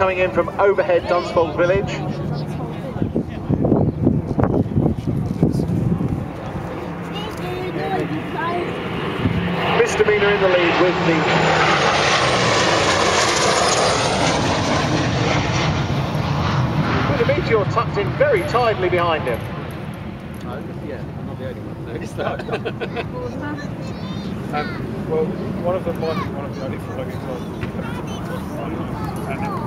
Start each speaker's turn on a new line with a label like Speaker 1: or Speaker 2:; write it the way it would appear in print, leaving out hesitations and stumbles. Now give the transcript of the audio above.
Speaker 1: coming in from Overhead Dunsfold Village. Misdemeanor in the lead with the... With the Meteor tucked in very tidily behind him.
Speaker 2: Yeah, I'm not the only one who noticed that.
Speaker 3: Well, one of them might be one of the only floggings on.